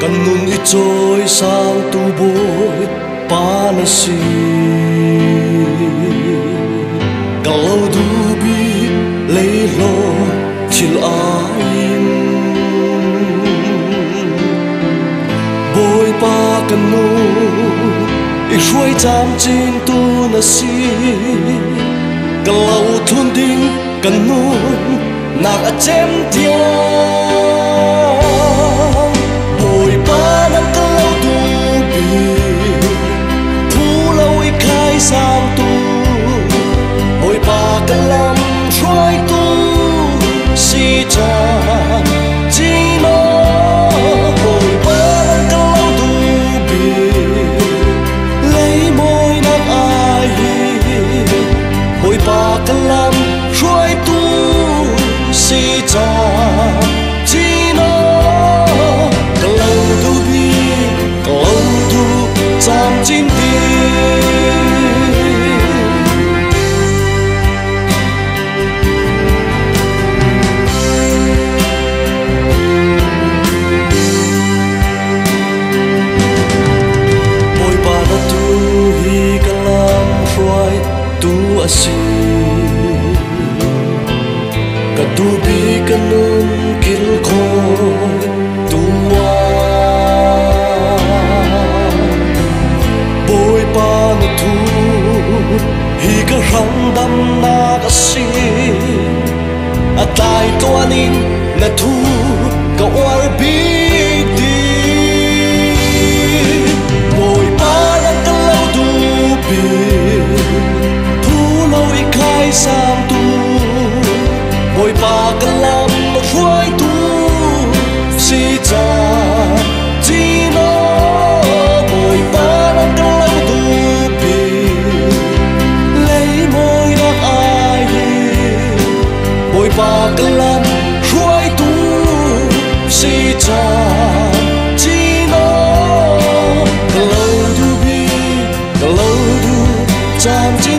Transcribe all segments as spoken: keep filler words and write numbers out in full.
Cần nun ít trôi sang tu bôi pa na si Cần lâu du bi lấy lo chil ain Bôi pa cần nun ít ruồi chạm trên tu na si Cần lâu thun đinh cần nun nạc chém tiếng sang tu hồi ba cái lâm xoay tu si cha chỉ nó hồi ba cái lâu tu bì lấy môi nắng ai hồi ba cái lâm xoay tu si cha chỉ nó cái lâu tu bì cái lâu tu chạm chín asi kadubi kanun kilkoy tuwa boy pa na tu hi ka randam na kasi atay tuanin na tu ka warbig di boy pa na kalaw dubi sang tu bồi ba cái lâm ruồi tu si cha chỉ nó bồi ba cái lâm tu bì lấy môi đáp ai bồi ba cái lâm ruồi tu si cha chỉ nó cái lâu tu bì cái lâu tu chạm trên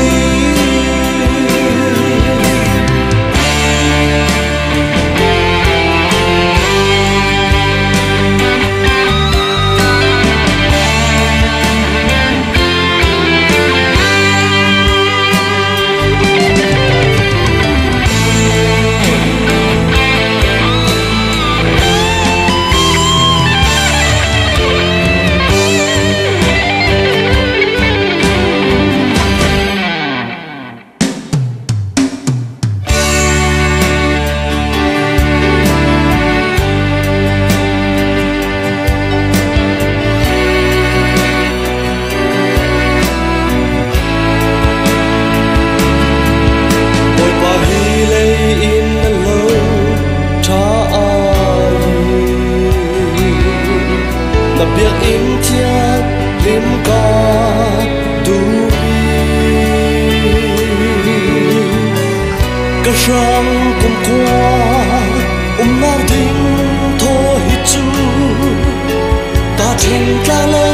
biết in thiên lim ca tu cái răng cùng qua um nào đinh thôi chú ta trên ta lên